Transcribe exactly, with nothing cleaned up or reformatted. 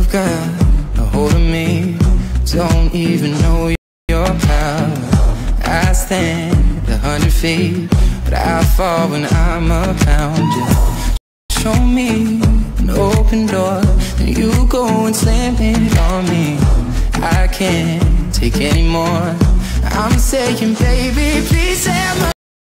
you've got a hold of me. Don't even know you're proud. I stand a hundred feet, but I fall when I'm around you. Show me an open door, then you go and slam it on me. I can't take any more. I'm saying, baby, please have my